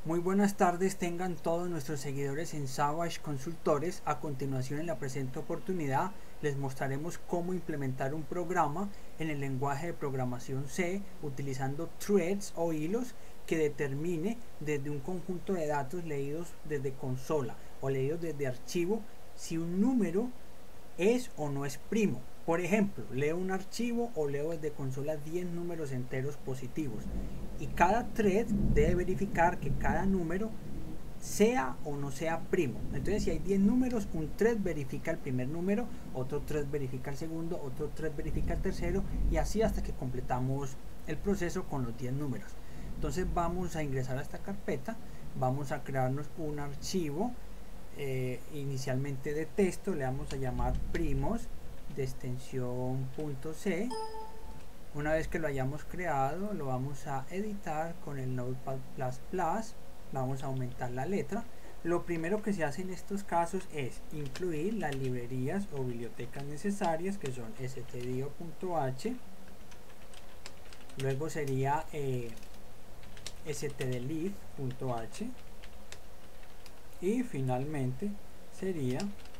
Muy buenas tardes tengan todos nuestros seguidores en Savage Consultores. A continuación, en la presente oportunidad les mostraremos cómo implementar un programa en el lenguaje de programación C utilizando threads o hilos que determine desde un conjunto de datos leídos desde consola o leídos desde archivo si un número es o no es primo. Por ejemplo, leo un archivo o leo desde consola 10 números enteros positivos y cada thread debe verificar que cada número sea o no sea primo. Entonces, si hay 10 números, un thread verifica el primer número, otro thread verifica el segundo, otro thread verifica el tercero y así hasta que completamos el proceso con los 10 números. Entonces vamos a ingresar a esta carpeta, vamos a crearnos un archivo inicialmente de texto, le vamos a llamar primos de extensión .c. Una vez que lo hayamos creado, lo vamos a editar con el Notepad++, vamos a aumentar la letra. Lo primero que se hace en estos casos es incluir las librerías o bibliotecas necesarias, que son stdio.h, luego sería stdlib.h y finalmente sería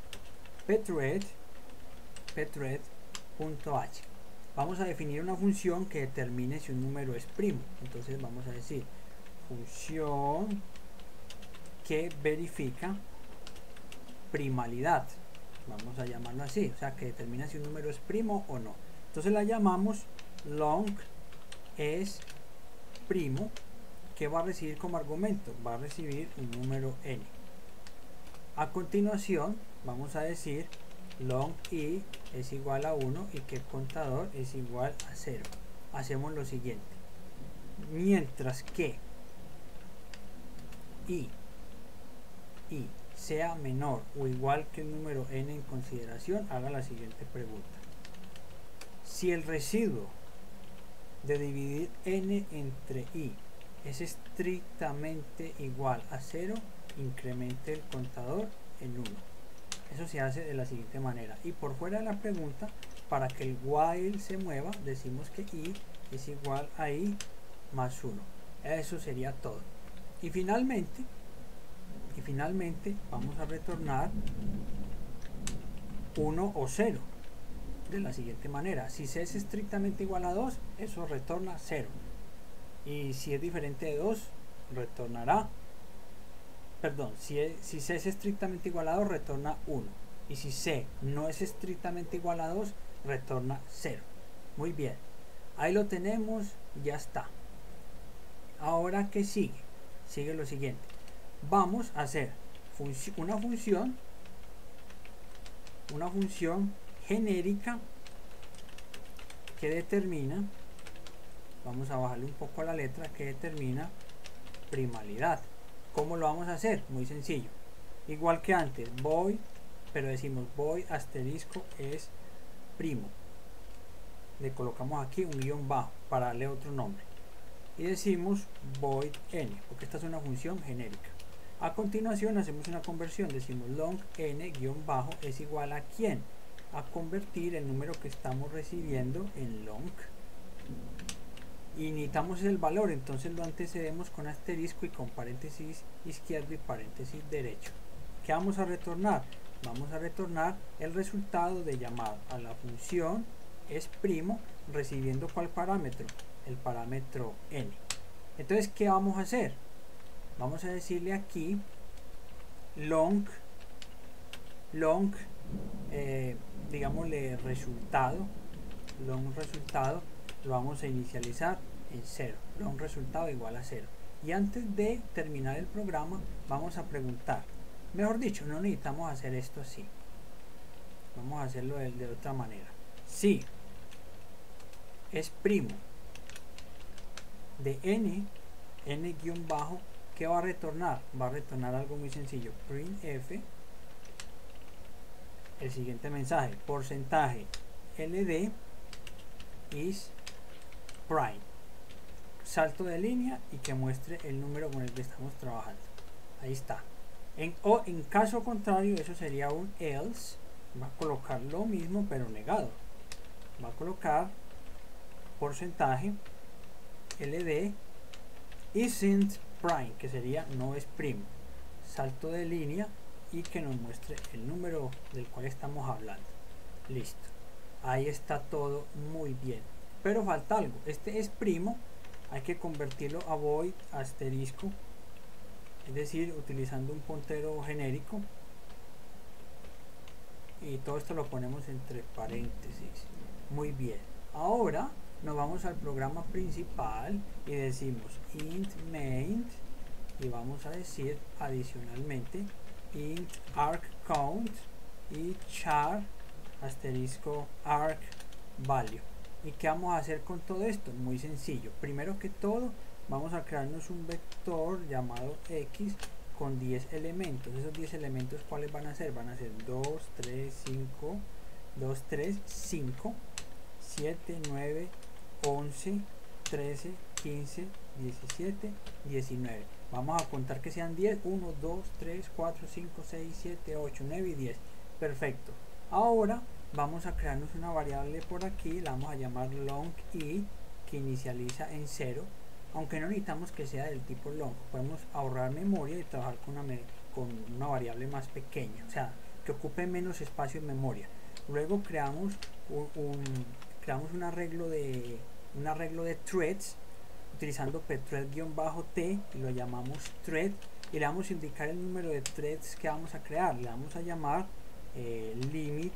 pthread.h. Vamos a definir una función que determine si un número es primo. Entonces vamos a decir función que verifica primalidad, vamos a llamarlo así, o sea que determina si un número es primo o no. Entonces la llamamos long es primo. ¿Qué va a recibir como argumento? Va a recibir un número n. A continuación vamos a decir long i es igual a 1 y que el contador es igual a 0. Hacemos lo siguiente: mientras que i sea menor o igual que el número n en consideración, haga la siguiente pregunta: si el residuo de dividir n entre i es estrictamente igual a 0, incremente el contador en 1. Eso se hace de la siguiente manera. Y por fuera de la pregunta, para que el while se mueva, decimos que i es igual a i más 1. Eso sería todo. Y finalmente vamos a retornar 1 o 0. De la siguiente manera: si c es estrictamente igual a 2, eso retorna 0. Y si es diferente de 2, retornará, perdón, si c es estrictamente igual a 2, retorna 1. Y si c no es estrictamente igual a 2, retorna 0. Muy bien, ahí lo tenemos, ya está. Ahora, ¿qué sigue? Sigue lo siguiente: vamos a hacer una función genérica que determina, vamos a bajarle un poco a la letra, que determina primalidad. ¿Cómo lo vamos a hacer? Muy sencillo, igual que antes, void, pero decimos void asterisco es primo, le colocamos aquí un guión bajo para darle otro nombre y decimos void n, porque esta es una función genérica. A continuación hacemos una conversión, decimos long n guión bajo es igual a ¿quién? A convertir el número que estamos recibiendo en long, y necesitamos el valor, entonces lo antecedemos con asterisco y con paréntesis izquierdo y paréntesis derecho. ¿Qué vamos a retornar? Vamos a retornar el resultado de llamar a la función es primo, recibiendo ¿cuál parámetro? El parámetro n. Entonces, ¿qué vamos a hacer? Vamos a decirle aquí long digámosle resultado, long resultado lo vamos a inicializar en 0, long resultado igual a 0. Y antes de terminar el programa vamos a preguntar, mejor dicho, no necesitamos hacer esto así, vamos a hacerlo de otra manera. Si es primo de n guión bajo, ¿qué va a retornar? Va a retornar algo muy sencillo, printf, el siguiente mensaje: porcentaje ld is prime, salto de línea y que muestre el número con el que estamos trabajando. Ahí está. En caso contrario, eso sería un else. Va a colocar lo mismo pero negado, va a colocar porcentaje ld isn't prime, que sería no es primo, salto de línea y que nos muestre el número del cual estamos hablando. Listo, ahí está todo muy bien, pero falta algo. Este es primo, hay que convertirlo a void asterisco, es decir, utilizando un puntero genérico, y todo esto lo ponemos entre paréntesis. Muy bien, ahora nos vamos al programa principal y decimos int main y vamos a decir adicionalmente int arc count y char asterisco arc value. ¿Y qué vamos a hacer con todo esto? Muy sencillo. Primero que todo vamos a crearnos un vector llamado x con 10 elementos. Esos 10 elementos, ¿cuáles van a ser? Van a ser 2, 3, 5, 2, 3, 5, 7, 9, 11, 13, 15, 17, 19. Vamos a contar que sean 10. 1, 2, 3, 4, 5, 6, 7, 8, 9 y 10. Perfecto. Ahora vamos a crearnos una variable por aquí. La vamos a llamar long i, que inicializa en 0. Aunque no necesitamos que sea del tipo long, podemos ahorrar memoria y trabajar con una variable más pequeña, o sea, que ocupe menos espacio en memoria. Luego creamos un arreglo de threads utilizando pthread-t y lo llamamos thread, y le vamos a indicar el número de threads que vamos a crear. Le vamos a llamar limit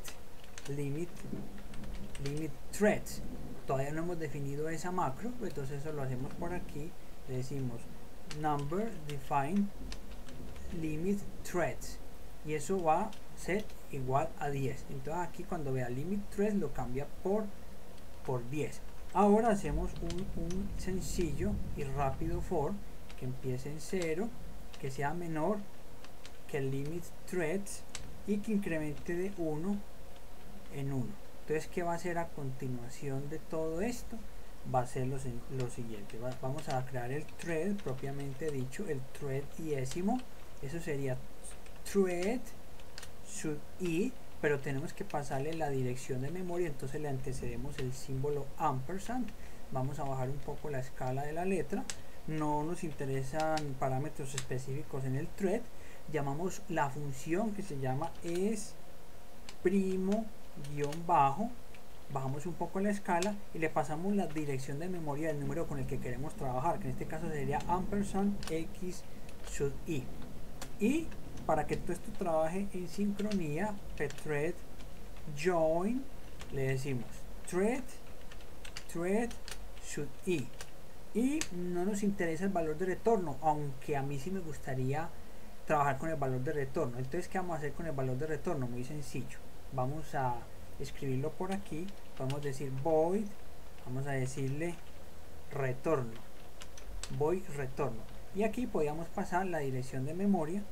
threads. Todavía no hemos definido esa macro, entonces eso lo hacemos por aquí. Le decimos number define limit threads y eso va a ser igual a 10. Entonces aquí cuando vea limit threads lo cambia por 10. Ahora hacemos un sencillo y rápido for que empiece en 0, que sea menor que el limit threads y que incremente de 1 en 1. Entonces, ¿qué va a hacer a continuación de todo esto? Va a ser lo siguiente. Vamos a crear el thread propiamente dicho, el thread iésimo. Eso sería thread should i, pero tenemos que pasarle la dirección de memoria, entonces le antecedemos el símbolo ampersand. Vamos a bajar un poco la escala de la letra. No nos interesan parámetros específicos en el thread. Llamamos la función que se llama es primo guión bajo, bajamos un poco la escala y le pasamos la dirección de memoria del número con el que queremos trabajar, que en este caso sería ampersand x should i. Y para que todo esto trabaje en sincronía, pthread join, le decimos thread should i, y no nos interesa el valor de retorno, aunque a mí sí me gustaría trabajar con el valor de retorno. Entonces, ¿qué vamos a hacer con el valor de retorno? Muy sencillo, vamos a escribirlo por aquí. Vamos a decir void, vamos a decirle retorno, void retorno, y aquí podríamos pasar la dirección de memoria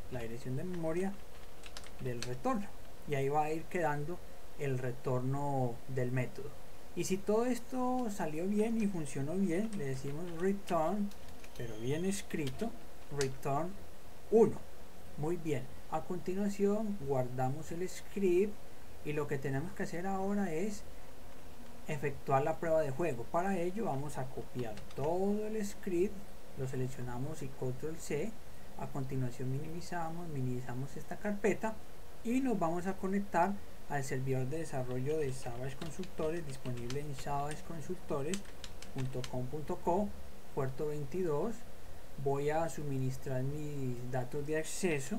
del retorno, y ahí va a ir quedando el retorno del método. Y si todo esto salió bien y funcionó bien, le decimos return, pero bien escrito, return 1. Muy bien, a continuación guardamos el script y lo que tenemos que hacer ahora es efectuar la prueba de juego. Para ello vamos a copiar todo el script, lo seleccionamos y control C. A continuación minimizamos esta carpeta y nos vamos a conectar al servidor de desarrollo de Savage Consultores disponible en savageconsultores.com.co, puerto 22. Voy a suministrar mis datos de acceso.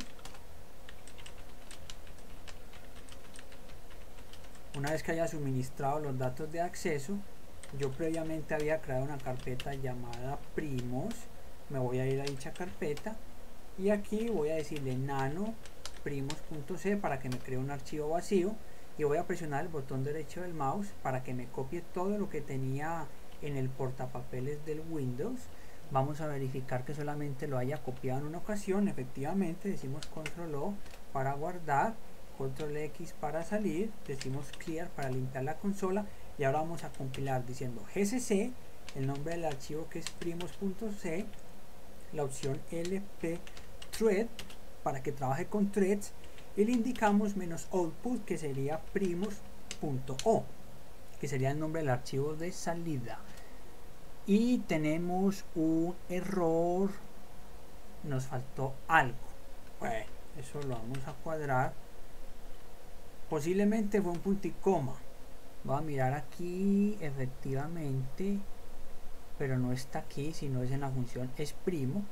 Una vez que haya suministrado los datos de acceso, yo previamente había creado una carpeta llamada primos. Me voy a ir a dicha carpeta y aquí voy a decirle nano primos.c para que me cree un archivo vacío, y voy a presionar el botón derecho del mouse para que me copie todo lo que tenía en el portapapeles del Windows. Vamos a verificar que solamente lo haya copiado en una ocasión. Efectivamente, decimos control O para guardar, control X para salir, decimos clear para limpiar la consola, y ahora vamos a compilar diciendo gcc, el nombre del archivo que es primos.c, la opción lp thread para que trabaje con threads, y le indicamos -output, que sería primos.o, que sería el nombre del archivo de salida. Y tenemos un error nos faltó algo. Bueno, eso lo vamos a cuadrar. Posiblemente fue un punto y coma. Voy a mirar aquí, efectivamente, pero no está aquí, sino es en la función exprimo.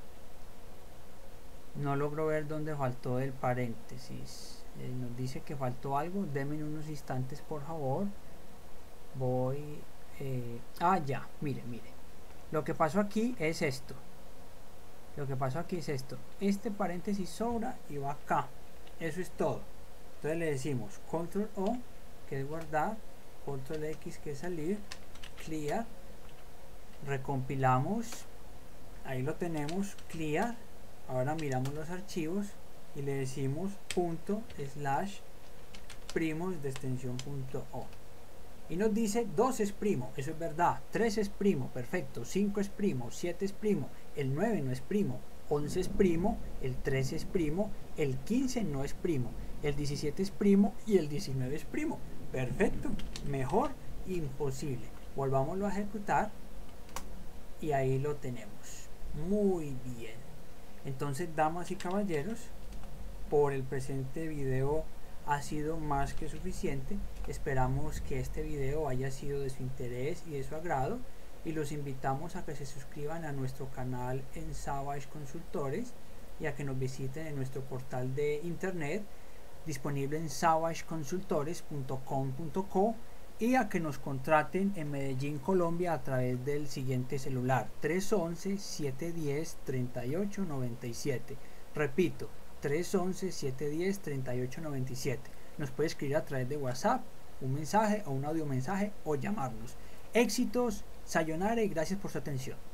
No logro ver dónde faltó el paréntesis. Nos dice que faltó algo. Denme unos instantes, por favor. Voy... ya, mire. Lo que pasó aquí es esto. Este paréntesis sobra y va acá. Eso es todo. Entonces le decimos control O, que es guardar, control X, que es salir, clear, recompilamos, ahí lo tenemos, clear. Ahora miramos los archivos y le decimos /primos de extensión .o y nos dice 2 es primo, eso es verdad, 3 es primo, perfecto, 5 es primo, 7 es primo, el 9 no es primo, 11 es primo, el 13 es primo, el 15 no es primo, el 17 es primo y el 19 es primo. Perfecto, mejor imposible. Volvámoslo a ejecutar y ahí lo tenemos. Muy bien. Entonces, damas y caballeros, por el presente video ha sido más que suficiente. Esperamos que este video haya sido de su interés y de su agrado, y los invitamos a que se suscriban a nuestro canal en Savage Consultores y a que nos visiten en nuestro portal de internet disponible en savageconsultores.com.co y a que nos contraten en Medellín, Colombia, a través del siguiente celular 311-710-3897. Repito, 311-710-3897. Nos puede escribir a través de WhatsApp, un mensaje o un audio mensaje, o llamarnos. Éxitos, sayonara, y gracias por su atención.